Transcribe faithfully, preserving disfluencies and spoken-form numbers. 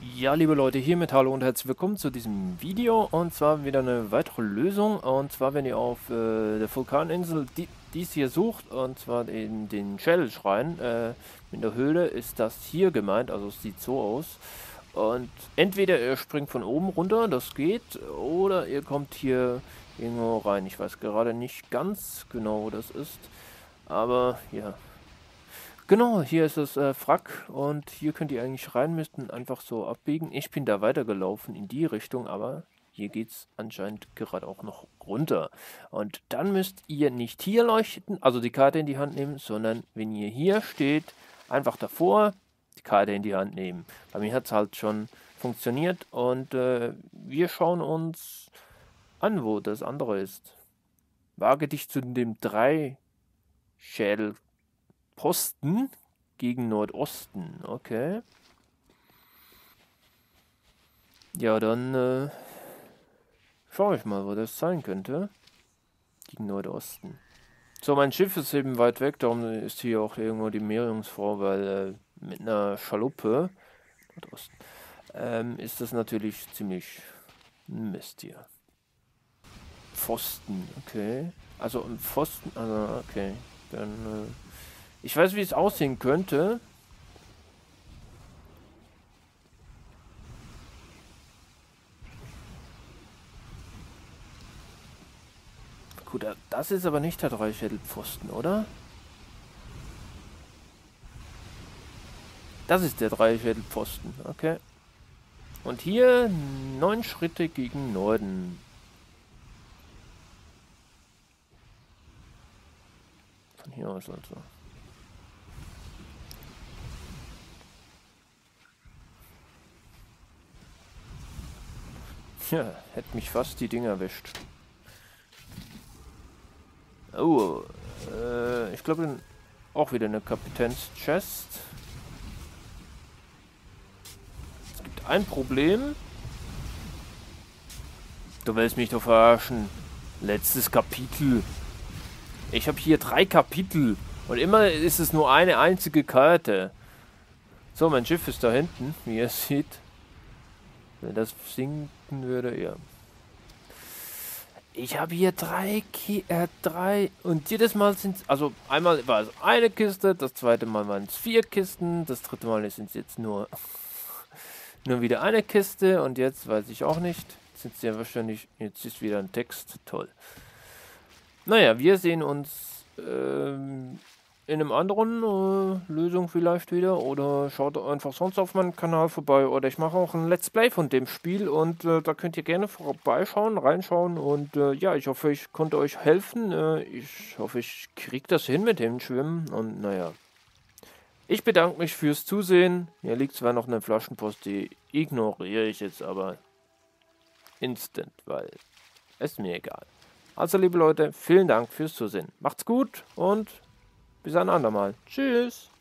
Ja, liebe Leute, hiermit hallo und herzlich willkommen zu diesem Video, und zwar wieder eine weitere Lösung. Und zwar, wenn ihr auf äh, der Vulkaninsel die, dies hier sucht, und zwar in den Schädelschrein äh, in der Höhle, ist das hier gemeint. Also es sieht so aus. Und entweder ihr springt von oben runter, das geht, oder ihr kommt hier irgendwo rein. Ich weiß gerade nicht ganz genau, wo das ist, aber ja. Genau, hier ist das äh, Wrack, und hier könnt ihr eigentlich rein, müssten einfach so abbiegen. Ich bin da weitergelaufen in die Richtung, aber hier geht es anscheinend gerade auch noch runter. Und dann müsst ihr nicht hier leuchten, also die Karte in die Hand nehmen, sondern wenn ihr hier steht, einfach davor die Karte in die Hand nehmen. Bei mir hat es halt schon funktioniert, und äh, wir schauen uns an, wo das andere ist. Wage dich zu dem drei Schädel Posten gegen Nordosten, okay. Ja, dann äh, schaue ich mal, wo das sein könnte. Gegen Nordosten. So, mein Schiff ist eben weit weg, darum ist hier auch irgendwo die Meerjungfrau, weil äh, mit einer Schaluppe Nordosten, ähm, ist das natürlich ziemlich Mist hier. Pfosten, okay. Also ein Pfosten, also okay. Dann, äh, ich weiß, wie es aussehen könnte. Gut, das ist aber nicht der Dreischädelpfosten, oder? Das ist der Dreischädelpfosten, okay. Und hier neun Schritte gegen Norden. Von hier aus also. Ja, hätte mich fast die Dinger erwischt. Oh, äh, ich glaube auch wieder eine Kapitäns-Chest. Es gibt ein Problem. Du willst mich doch verarschen. Letztes Kapitel. Ich habe hier drei Kapitel. Und immer ist es nur eine einzige Karte. So, mein Schiff ist da hinten, wie ihr seht. Wenn das sinken würde, ja. Ich habe hier drei, Ki äh, drei, und jedes Mal sind es, also einmal war es eine Kiste, das zweite Mal waren es vier Kisten, das dritte Mal sind es jetzt nur, nur wieder eine Kiste, und jetzt weiß ich auch nicht, sind es ja wahrscheinlich, jetzt ist wieder ein Text, toll. Naja, wir sehen uns ähm, in einem anderen äh, Lösung vielleicht wieder, oder schaut einfach sonst auf meinem Kanal vorbei, oder ich mache auch ein Let's Play von dem Spiel, und äh, da könnt ihr gerne vorbeischauen, reinschauen, und äh, ja, ich hoffe, ich konnte euch helfen. Äh, ich hoffe, ich kriege das hin mit dem Schwimmen, und naja. Ich bedanke mich fürs Zusehen. Hier liegt zwar noch eine Flaschenpost, die ignoriere ich jetzt aber instant, weil es mir egal. Also, liebe Leute, vielen Dank fürs Zusehen. Macht's gut und bis ein andermal. Tschüss.